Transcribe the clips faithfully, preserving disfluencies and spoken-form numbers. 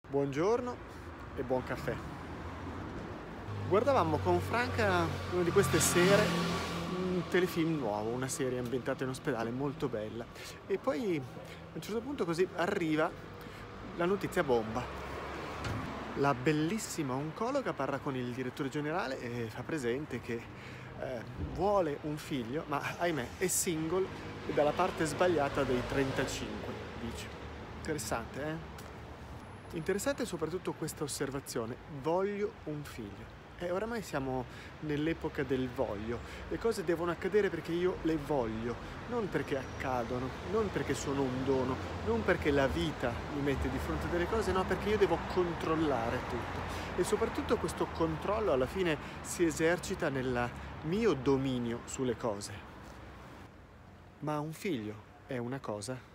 Buongiorno e buon caffè. Guardavamo con Franca una di queste sere un telefilm nuovo, una serie ambientata in ospedale molto bella. E poi a un certo punto così arriva la notizia bomba. La bellissima oncologa parla con il direttore generale e fa presente che eh, vuole un figlio, ma ahimè è single e dalla parte sbagliata dei trentacinque, dice. Interessante, eh? Interessante soprattutto questa osservazione, voglio un figlio. E oramai siamo nell'epoca del voglio. Le cose devono accadere perché io le voglio, non perché accadono, non perché sono un dono, non perché la vita mi mette di fronte a delle cose, no, perché io devo controllare tutto. E soprattutto questo controllo alla fine si esercita nel mio dominio sulle cose. Ma un figlio è una cosa?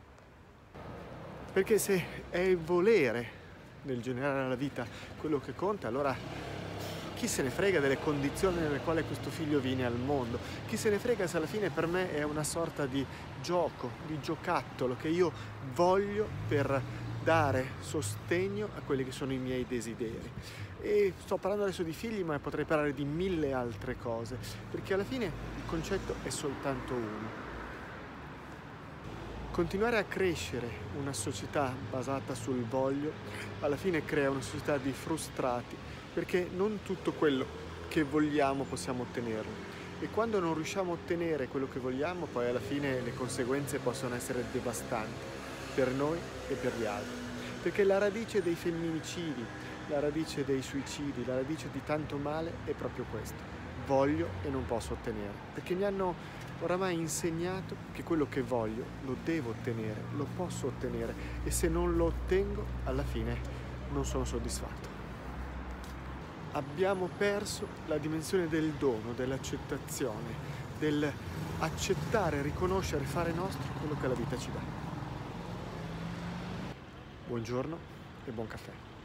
Perché se è il volere nel generare la vita quello che conta, allora chi se ne frega delle condizioni nelle quali questo figlio viene al mondo? Chi se ne frega se alla fine per me è una sorta di gioco, di giocattolo che io voglio per dare sostegno a quelli che sono i miei desideri. E sto parlando adesso di figli, ma potrei parlare di mille altre cose, perché alla fine il concetto è soltanto uno. Continuare a crescere una società basata sul voglio alla fine crea una società di frustrati, perché non tutto quello che vogliamo possiamo ottenerlo, e quando non riusciamo a ottenere quello che vogliamo, poi alla fine le conseguenze possono essere devastanti per noi e per gli altri, perché la radice dei femminicidi, la radice dei suicidi, la radice di tanto male è proprio questo: voglio e non posso ottenere, perché mi hanno oramai insegnato che quello che voglio lo devo ottenere, lo posso ottenere, e se non lo ottengo alla fine non sono soddisfatto. Abbiamo perso la dimensione del dono, dell'accettazione, del accettare, riconoscere, fare nostro quello che la vita ci dà. Buongiorno e buon caffè.